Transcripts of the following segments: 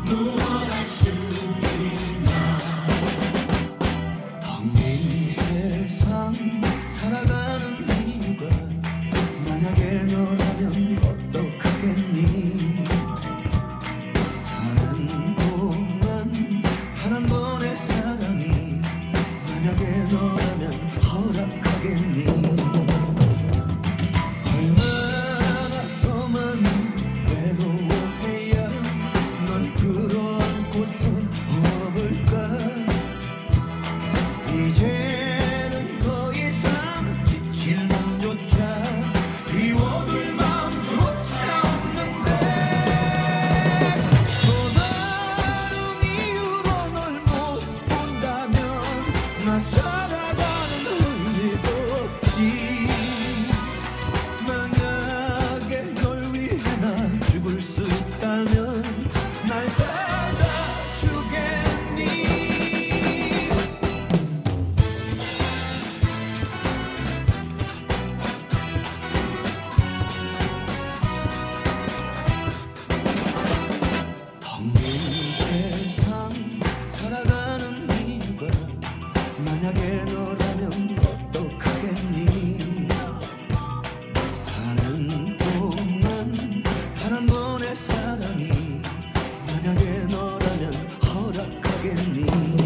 무언할 수 있나. 텅빈 세상 살아가는 이유가 만약에 너라면 어떡하겠니. 사는 동안 단 한 번의 사랑이 만약에 너라면 허락하겠니. 얼마나 더 많은 외로워해야 널 끌어안고서 울어볼까. 이제는 더 이상 지칠 맘조차 비워둘 마음조차 없는데. 또 다른 이유로 널 못 본다면 나 살아가는 의미도 없지. 만약에 널 위해 나 죽을 수 있다면 날 받아주겠니. 텅빈 세상 살아가는 이유가 만약에 너라면 어떡하겠니. 사는 동안 단 한 번의 사랑이 만약에 너라면 허락하겠니.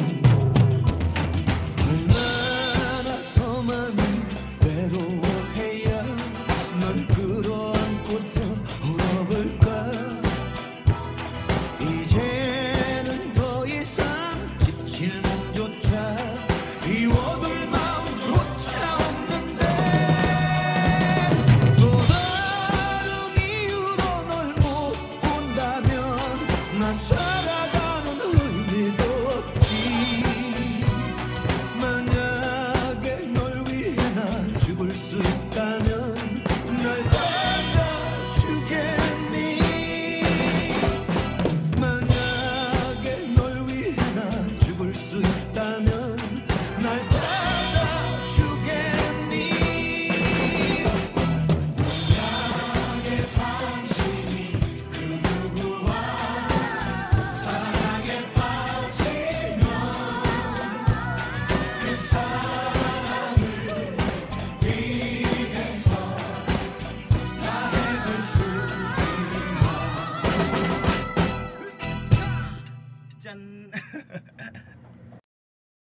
얼마나 더 많은 외로워해야 널 끌어안고서 울어볼까. 이제는 더 이상 지칠 몸조차 비워둘 마음조차 없는데. 또 다른 이유로 널 못 본다면 나 살아가는 의미도 없지. 만약에 널 위해 나 죽을 수 있다면 날 받아주겠니. 만약에 널 위해 나 죽을 수 있다면 날 받아주겠니. 만약에 당신이 그 누구와 사랑에 빠지면 그 사람을 위해서 다 해줄 수 있나. 짠.